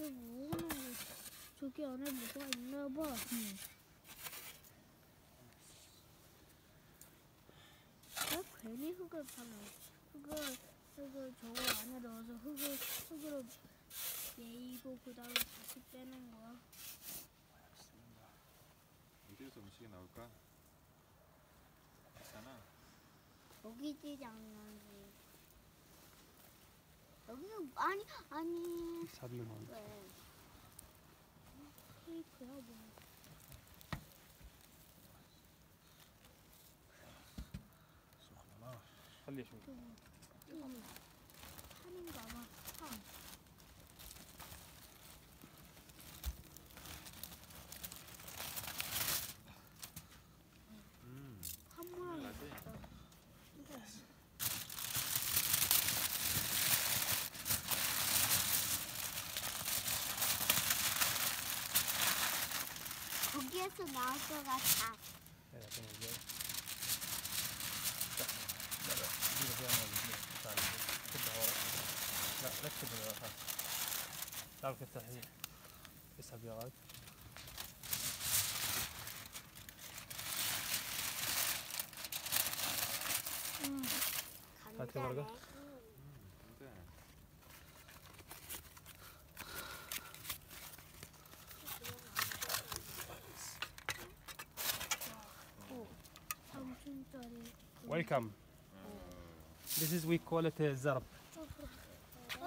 모으는 저기 안에 뭐가 있나 봐. 왜 괜히 흙을 파나? 흙을 저거 안에 넣어서 흙으로 메이고 그 다음에 다시 빼는 거야. 어디에서 음식이 나올까? 있잖아. 여기지 장난이. 여기는 아니. 사비만. 왜? 케이크야 뭐. خليه شوي. 산인가 봐. 산. 산 모양이 나지? 있어. 거기에서 나올 것 같아. لا لا تكتب تعرف تفتح اسحب يا غاد. هات ورقة. 근데 삼촌짜리. Welcome. This is we call it زرب.